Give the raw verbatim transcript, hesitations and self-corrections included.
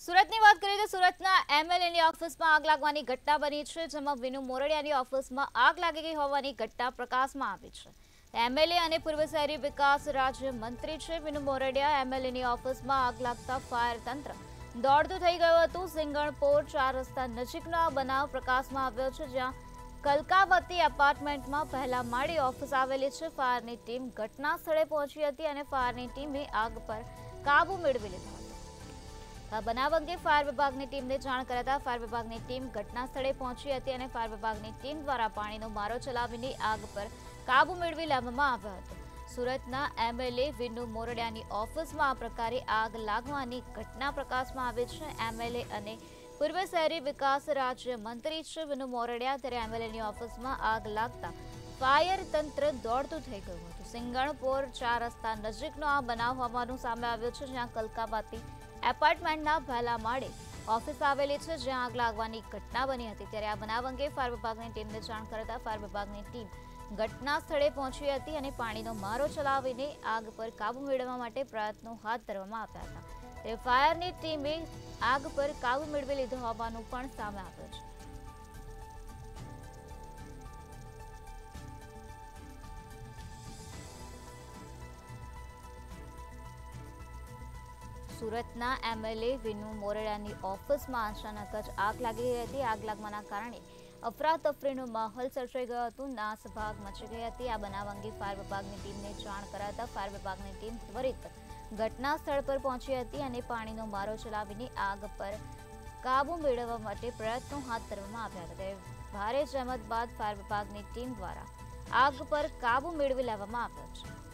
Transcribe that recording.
સુરતની વાત કરીએ તો સુરતના એમએલએની ઓફિસમાં આગ લાગવાની ઘટના બની છે, જેમાં વિનુ મોરડિયાની ઓફિસમાં આગ લાગી ગઈ હોવાની ઘટના પ્રકાશમાં આવી છે. એમએલએ અને પૂર્વ શહેરી વિકાસ રાજ્ય મંત્રી છે વિનુ મોરડિયા. એમએલએની ઓફિસમાં આગ લાગતા ફાયર તંત્ર દોડતું થઈ ગયું હતું. સિંગણપોર ચાર રસ્તા નજીકનો આ બનાવ પ્રકાશમાં આવ્યો છે, જ્યાં કલકાવતી એપાર્ટમેન્ટમાં પહેલા માળી ઓફિસ આવેલી છે. ફાયરની ટીમ ઘટના સ્થળે પહોંચી હતી અને ફાયરની ટીમે આગ પર કાબુ મેળવી લીધો હતો. આ બનાવ અંગે ફાયર વિભાગની ટીમને જાણ કરાતા ફાયર વિભાગની ટીમ ઘટના સ્થળે પહોંચી હતી અને ફાયર વિભાગની ટીમ દ્વારા પાણીનો મારો ચલાવીને આગ પર કાબુ મેળવી લેવામાં આવ્યો હતો. સુરતના એમએલએ વિનુ મોરડિયાની ઓફિસમાં આ પ્રકારે આગ લાગવાની ઘટના પ્રકાશમાં આવી છે. એમએલએ અને પૂર્વ શહેરી વિકાસ રાજ્ય મંત્રી છે વિનુ મોરડિયા. ત્યારે એમએલએની ઓફિસમાં આગ લાગતા ફાયર તંત્ર દોડતું થઈ ગયું હતું. સિંગણપોર ચાર રસ્તા નજીકનો આ બનાવ હોવાનું સામે આવ્યું છે, જ્યાં કલકાવતી એપાર્ટમેન્ટના પહેલા માળે ઓફિસ આવેલી છે, જ્યાં આગ લાગવાની ઘટના બની હતી. ત્યારે આ બનાવ અંગે ફાયર વિભાગની ટીમને જાણ કરતા ફાયર વિભાગની ટીમ ઘટના સ્થળે પહોંચી હતી અને પાણીનો મારો ચલાવીને આગ પર કાબુ મેળવવા માટે પ્રયત્નો હાથ ધરવામાં આવ્યા હતા. ત્યારે ફાયરની ટીમે આગ પર કાબુ મેળવી લીધો હોવાનું પણ સામે આવ્યું છે. સુરતના એમએલએ વિનુ મોરડિયાની ઓફિસમાં અચાનક જ આગ લાગી ગઈ હતી. આગ લાગવાના કારણે અફરાતફરીનો માહોલ સર્જાઈ ગયો હતો. નાસભાગ મચી ગઈ હતી. આ બનાવ અંગે ફાયર વિભાગની ટીમને જાણ કરાતા ફાયર વિભાગની ટીમ ત્વરિત ઘટના સ્થળ પર પહોંચી હતી અને પાણીનો મારો ચલાવીને આગ પર કાબુ મેળવવા માટે પ્રયત્નો હાથ ધરવામાં આવ્યા હતા. ભારે જહેમત બાદ ફાયર વિભાગની ટીમ દ્વારા આગ પર કાબુ મેળવી લેવામાં આવ્યો છે.